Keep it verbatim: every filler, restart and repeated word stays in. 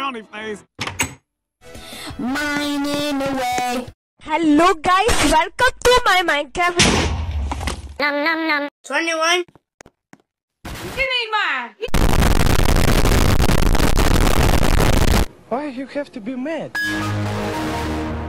frowny face. Mining away. Hello guys, welcome to my Minecraft. Num num num. twenty-one. Give me mine. Why you have to be mad?